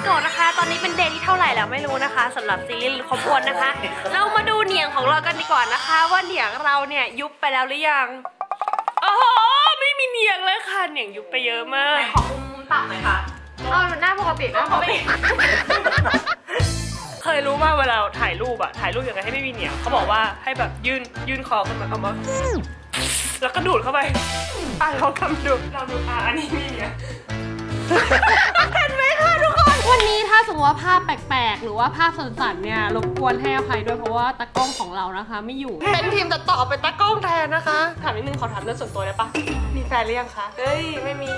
บอกนะคะตอนนี้เป็นเดย์ที่เท่าไหร่แล้วไม่รู้นะคะสำหรับซีรีส์ครบวนนะคะ เรามาดูเหนียงของเรากันดีกว่านะคะว่าเหนียงเราเนี่ยยุบไปแล้วหรือยังโอ้โหไม่มีเหนียงเลยค่ะเหนียงยุบไปเยอะมากขอมุมต่ำหน่อยค่ะเอาหน้าปกติหน้าปกติเคยรู้ว่าเวลาถ่ายรูปยังไงให้ไม่มีเหนียงเขาบอกว่าให้แบบยื่นคอขึ้นมาเอามาแล้วก็ดูดเข้าไปลองทำดูอันนี้มีเหนียงเห็นไหมคะทุกคนวันนี้ถ้าสมมติว่าภาพแปลกๆหรือว่าภาพสั่นๆเนี่ยรบกวนให้อภัยด้วยเพราะว่าตากล้องของเรานะคะไม่อยู่เป็นทีมตัดต่อเป็นตากล้องแทนนะคะถามนิดนึงขอถามเรื่องส่วนตัวได้ปะมีแฟนหรือยังคะเฮ้ยไม่มี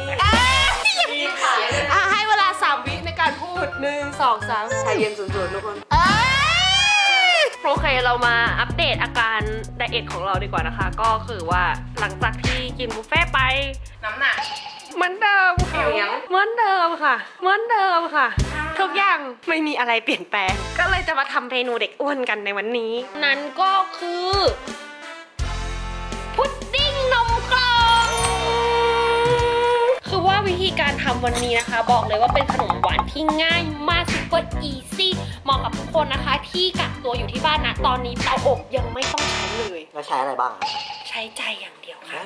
ให้เวลา3 วิในการพูด1 2 3ชายเย็นสุดๆทุกคนโอเคเรามาอัปเดตอาการไดเอทของเราดีกว่านะคะก็คือว่าหลังจากที่กินบุฟเฟ่ไปน้ำหนักเหมือนเดิมค่ะเหมือนเดิมค่ะทุกอย่างไม่มีอะไรเปลี่ยนแปลงก็เลยจะมาทำเมนูเด็กอ้วนกันในวันนี้นั่นก็คือพุดดิ้งนมกล่องคือว่าวิธีการทำวันนี้นะคะบอกเลยว่าเป็นขนมหวานที่ง่ายมากซุปเปอร์อีซี่เหมาะกับทุกคนนะคะที่กักตัวอยู่ที่บ้านนะตอนนี้เตาอบยังไม่ต้องใช้เลยแล้วใช้อะไรบ้างใช้ใจอย่างเดียวค่ะ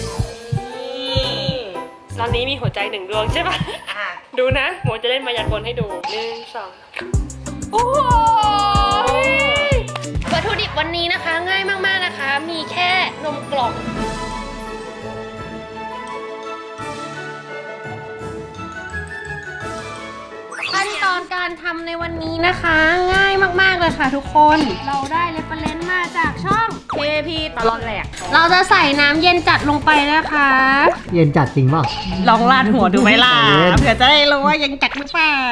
ตอนนี้มีหัวใจ1 ดวงใช่ปะดูนะหมูจะเล่นมายากลให้ดู1 2โอ้โหวัตถุดิบวันนี้นะคะง่ายมากๆนะคะมีแค่นมกล่องขั้นตอนการทำในวันนี้นะคะง่ายมากๆเลยค่ะทุกคนเราได้เรฟเฟอเรนซ์มาจากช่อง KP ตลอดแหลกเราจะใส่น้ำเย็นจัดลงไปนะคะเย็นจัดจริงป่ะลองราดหัวดูไหมล่ะเผื่อจะได้รู้ว่ายังจัดหรือเปล่า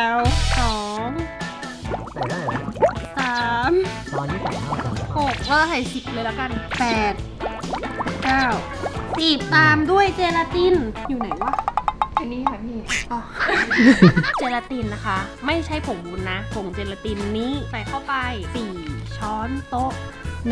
2ใส่ได้เหรอ 3 ตอนนี้ใส่ 6เราใส่10เลยแล้วกัน8 9 10ตามด้วยเจลาตินอยู่ไหนวะอันนี้ค่ะพี่เจลาตินนะคะไม่ใช่ผงวุ้นนะผงเจลาตินนี้ใส่เข้าไป4 ช้อนโต๊ะ1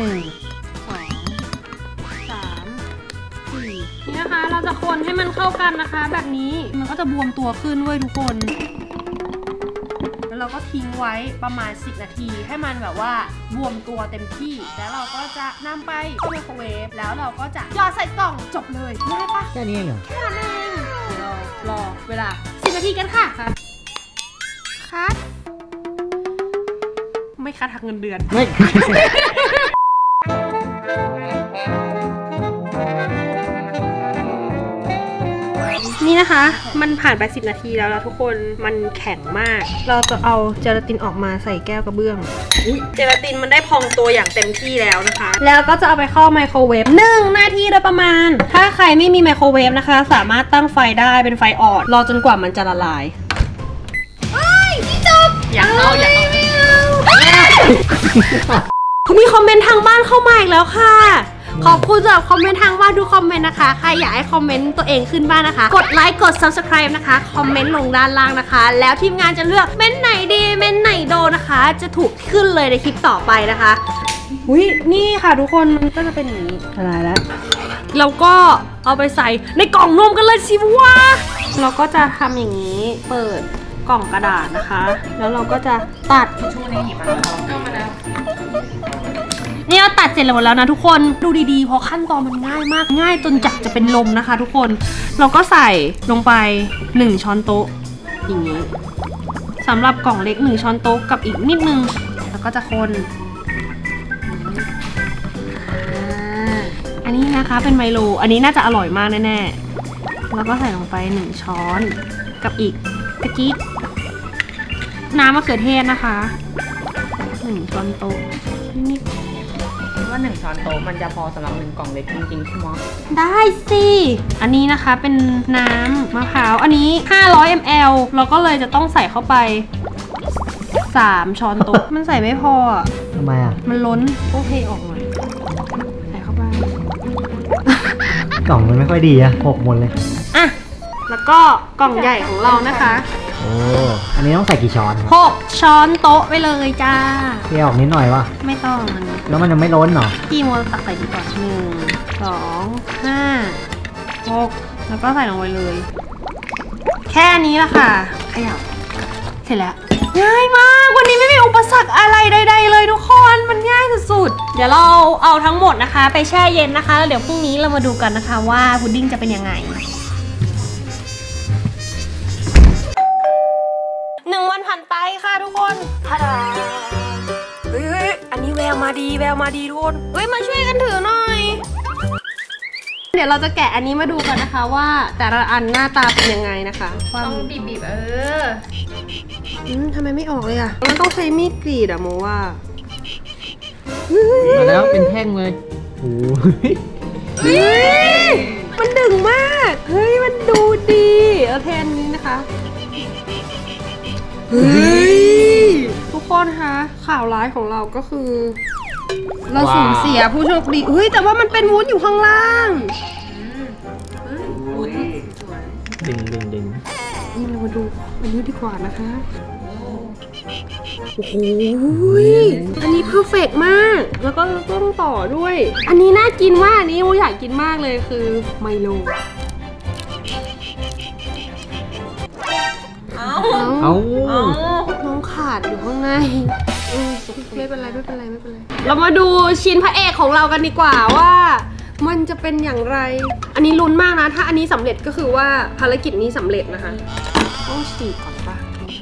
2 3 4นี่นะคะเราจะคนให้มันเข้ากันนะคะแบบนี้มันก็จะบวมตัวขึ้นเว้ยทุกคนแล้วเราก็ทิ้งไว้ประมาณ10 นาทีให้มันแบบว่าบวมตัวเต็มที่แล้วเราก็จะนำไปเข้าไมโครเวฟแล้วเราก็จะหยอดใส่กล่องจบเลยง่ายปะแค่นี้เองเหรอแค่นั้นเองรอเวลา10 นาทีกันค่ะคัดไม่คัดหักเงินเดือนไม่นี่นะคะมันผ่านไป10 นาทีแล้วนะทุกคนมันแข็งมากเราจะเอาเจลาตินออกมาใส่แก้วกระเบื้องเจลาตินมันได้พองตัวอย่างเต็มที่แล้วนะคะแล้วก็จะเอาไปเข้าไมโครเวฟ1 นาทีโดยประมาณถ้าใครไม่มีไมโครเวฟนะคะสามารถตั้งไฟได้เป็นไฟอ่อนรอจนกว่ามันจะละลายพี่จบอยากเอามีคอมเมนต์ทางบ้านเข้ามาอีกแล้วค่ะขอบคุณสำหรับคอมเมนต์ทางบ้านทุกคอมเมนต์นะคะใครอยากให้คอมเมนต์ตัวเองขึ้นบ้านนะคะกดไลค์กด subscribe นะคะคอมเมนต์ลงด้านล่างนะคะแล้วทีมงานจะเลือกเมนต์ไหนดีเมนต์ไหนโดนนะคะจะถูกขึ้นเลยในคลิปต่อไปนะคะอุ้ยนี่ค่ะทุกคนมันก็จะเป็นอย่างนี้อะไรแล้วเราก็เอาไปใส่ในกล่องนมกันเลยสิวะเราก็จะทำอย่างนี้เปิดกล่องกระดาษนะคะแล้วเราก็จะตัดช่วงนี้หยิบมาแล้วนี่เราตัดเสร็จแล้วนะทุกคนดูดีๆเพราะขั้นตอนมันง่ายมากง่ายจนจักจะเป็นลมนะคะทุกคนเราก็ใส่ลงไป1 ช้อนโต๊ะอย่างนี้สำหรับกล่องเล็ก1 ช้อนโต๊ะกับอีกนิดนึงแล้วก็จะคนอันนี้นะคะเป็นไมโลอันนี้น่าจะอร่อยมากแน่ๆแล้วก็ใส่ลงไป1 ช้อนกับอีกตะกี้น้ำมะเขือเทศนะคะ1 ช้อนโต๊ะนี่ว่า1 ช้อนโต๊ะมันจะพอสำหรับ1 กล่องเล็กจริงๆใช่ไหมได้สิอันนี้นะคะเป็นน้ำมะพร้าวอันนี้500 ml เราก็เลยจะต้องใส่เข้าไป3 ช้อนโต๊ะมันใส่ไม่พอทำไมอ่ะมันล้นโอเคออกหน่อยใส่เข้าไปกล่องมันไม่ค่อยดีอะ6 หมดเลยอ่ะแล้วก็กล่องใหญ่ของเรานะคะโอ้อันนี้ต้องใส่กี่ช้อน 6 ช้อนโต๊ะไปเลยจ้าเที่ยวออกนิดหน่อยวะไม่ต้องแล้วมันจะไม่ล้นหรอกี่โมงตักใส่ดีกว่า1 2 5 6แล้วก็ใส่ลงไปเลยแค่นี้ละค่ะขยับเสร็จแล้วง่ายมากวันนี้ไม่มีอุปสรรคอะไรใดๆเลยทุกคนมันง่ายสุดๆเดี๋ยวเราเอาทั้งหมดนะคะไปแช่เย็นนะคะแล้วเดี๋ยวพรุ่งนี้เรามาดูกันนะคะว่าพุดดิ้งจะเป็นยังไง1 วันผ่านไปค่ะทุกคนทาดาเฮ้ยอันนี้แววมาดีทุกคนเฮ้ยมาช่วยกันถือหน่อยเดี๋ยวเราจะแกะอันนี้มาดูกันนะคะว่าแต่ละอันหน้าตาเป็นยังไงนะคะต้องบีบทำไมไม่ออกเลยอ่ะมันต้องใช้มีดกรีดอะโมว่ามาแล้วเป็นแท่งเลยโอ้ยมันดึงมากเฮ้ยมันดูดีเอาแทนนี้นะคะเฮ้ยทุกคนคะข่าวร้ายของเราก็คือเราสูญเสียผู้โชคดีเฮ้ยแต่ว่ามันเป็นวุ้นอยู่ข้างล่างดึงนี่เรามาดูอันนี้ดีกว่านะคะโอ้โหอันนี้เพอร์เฟกต์มากแล้วก็ต้องต่อด้วยอันนี้น่ากินมากอันนี้โมอยากกินมากเลยคือไมโลเอาน้องขาดอยู่ข้างในไม่เป็นไรเรามาดูชิ้นพระเอกของเรากันดีกว่าว่ามันจะเป็นอย่างไรอันนี้ลุ้นมากนะถ้าอันนี้สำเร็จก็คือว่าภารกิจนี้สำเร็จนะคะต้องฉีกก่อนป่ะ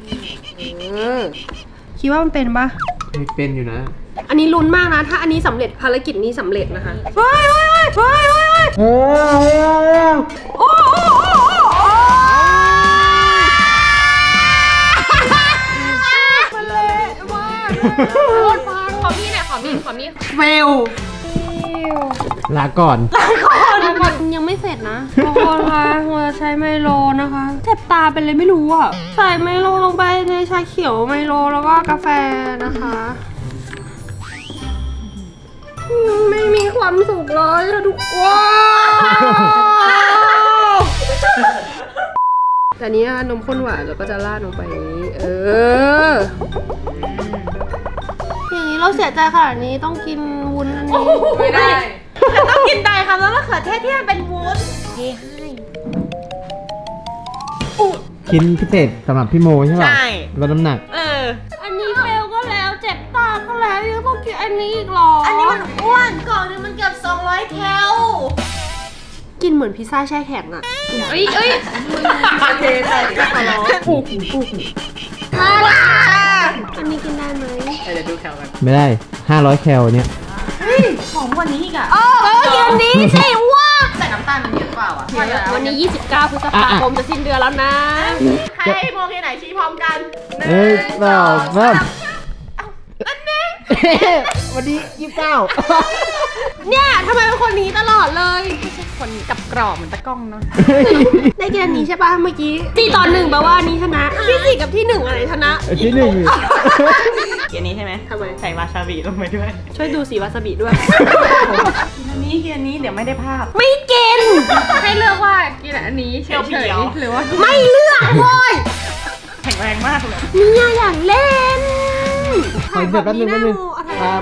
คิดว่ามันเป็นป่ะไม่เป็นอยู่นะอันนี้ลุ้นมากนะถ้าอันนี้สำเร็จภารกิจนี้สำเร็จนะคะเฮ้ยโอ้ขอมีเฟลลาก่อนยังไม่เสร็จนะทุกคนคะเราใช้ไมโลนะคะเจ็บตาเป็นเลยไม่รู้อ่ะใส่ไมโลลงไปในชาเขียวไมโลแล้วก็กาแฟนะคะไม่มีความสุขเลยทุกคนแต่นี้นมข้นหวานเราก็จะราดลงไปอย่างนี้อย่างนี้เราเสียใจขนาดนี้ต้องกินวุ้นอันนี้ไม่ได้ต้องกินได้ค่ะแล้วมะเขือเทศที่มันเป็นวุ้นเทให้ชิ้นพิเศษสำหรับพี่โมใช่ป่ะลดน้ำหนักอันนี้เฟลก็แล้วเจ็บตาก็แล้วยังต้องกินอันนี้อีกหรออันนี้มันอ้วนกล่องนึงมันเกือบ200 แคลกินเหมือนพิซซ่าแช่แข็งอ่ะเอ้ยเทใส่ขอร้องอันนี้กินได้ไหมเดี๋ยวดูแคลกันไม่ได้500 แคลเนี่ยหอมกว่านี้อีกอ่ะกินอันนี้ใช่ว่าแต่น้ำตาลมันเยอะกว่าอ่ะวันนี้29 พฤษภาคมจะสิ้นเดือนแล้วนะให้โมกินไหนชี้พร้อมกัน 1 2 3 อันนี้วันนี้29 เนี่ยทำไมเป็นคนนี้ตลอดเลยไม่ใช่คนกับกรอบเหมือนตะก้องเนาะได้กินอันนี้ใช่ป่ะเมื่อกี้4-1แปลว่านี้ชนะที่4กับที่1อะไรชนะที่1 กินนี้ใช่ไหมทำไมใส่วาซาบิลงไปด้วยช่วยดูสีวาซาบิด้วยกินอันนี้เดี๋ยวไม่ได้ภาพไม่กินให้เลือกว่ากินอันนี้เฉยๆหรือว่าไม่เลือกโว้ยแข็งแรงมากเลยเนี่ยอย่างเล่นขอแบบนึงทำ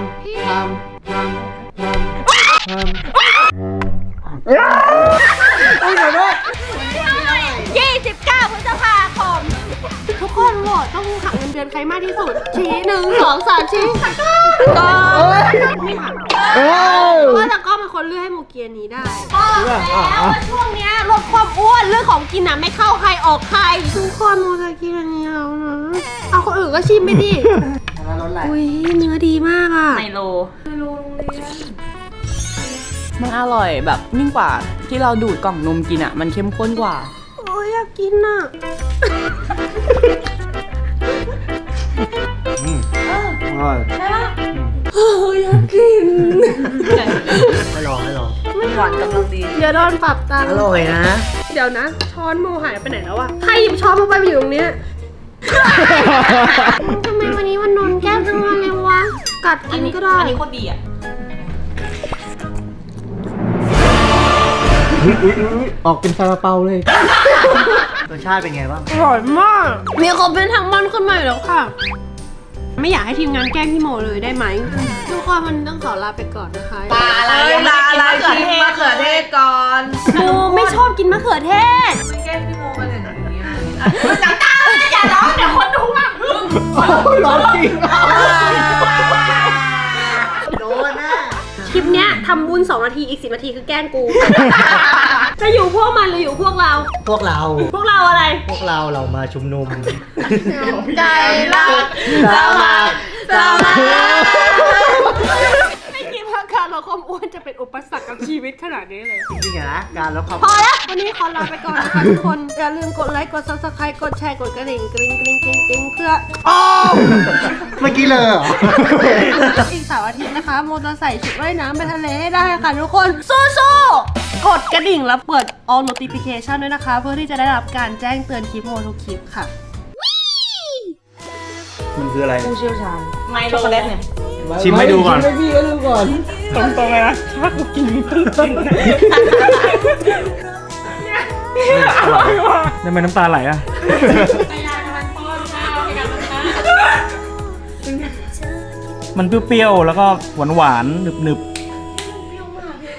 29 พฤษภาคมทุกคนโหวตต้องหักเงินเดือนใครมากที่สุดชี้1 2 3ชี้ก็ไม่หักเพราะว่าตะก้อเป็นคนเลือกให้โมเกียนี้ได้แล้วว่าช่วงนี้ลดความอ้วนเรื่องของกินไม่เข้าใครออกใครทุกคนโมจะกินอันนี้แล้วนะเอาคนอื่นก็ชิมไปดิอุ้ยเนื้อดีมากอ่ะไมโลโรงเรียนมันอร่อยแบบยิ่งกว่าที่เราดูดกล่องนมกินอ่ะมันเข้มข้นกว่าโอ้ยอยากกินอ่ะอร่อยใช่ปะอยากกินไม่ลองไม่หวานกำลังดีเดี๋ยวโดนปรับตังค์อร่อยนะเดี๋ยวนะช้อนโมหายไปไหนแล้ววะใครหยิบช้อนมาไปอยู่ตรงเนี้ยทำไมวันนี้มันนอนแก้มทั้งวันเลยวะกัดกินก็ได้อันนี้โคตรดีอ่ะออกเป็นซาลาเปาเลยรสชาติเป็นไงบ้างอร่อยมากมีคอมเมนต์ทางบ้านขึ้นมาแล้วค่ะไม่อยากให้ทีมงานแกล้งพี่โมเลยได้ไหมทุกคนมันต้องขอลาไปก่อนนะคะลาชิมมะเขือเทศก่อนโมไม่ชอบกินมะเขือเทศไม่แกล้งพี่โมกันเลยอย่างนี้น้ำตาอย่าร้องเดี๋ยวคนดูอ่ะร้อนจริงโดนนะคลิปเนี้ยทำบุญ2 นาทีอีก10 นาทีคือแกล้งกู จะอยู่พวกมันหรืออยู่พวกเราพวกเราพวกเราอะไรพวกเรามาชุมนุมใจรักสมัครสมัครไม่คิดว่าการลดความอ้วนจะเป็นอุปสรรคกับชีวิตขนาดนี้เลยจริงๆอะนะการลดความพอแล้ววันนี้ขอลาไปก่อนนะคะทุกคน อย่าลืมกดไลค์กด subscribe กดแชร์กดกระดิ่งกริ๊งกริ๊งกริ๊งกริ๊งเพื่อเมื่อกี้เลยเหรออีก3 อาทิตย์นะคะโมจะใส่ชุดว่ายน้ำไปทะเลให้ได้ค่ะทุกคนสู้ๆกดกระดิ่งแล้วเปิด all notification ด้วยนะคะ เพื่อที่จะได้รับการแจ้งเตือนคลิปโมทุกคลิปค่ะมันคืออะไรผู้เชี่ยวชาญช็อกโกแลตเนี่ยชิมให้ดูก่อนชิมให้พี่ก็ดูก่อนตรงๆเลยนะถ้ากูกินตึ้งทำไมน้ำตาไหลอ่ะ มันเปรี้ยวๆ แล้วก็หวานๆ หนึบๆ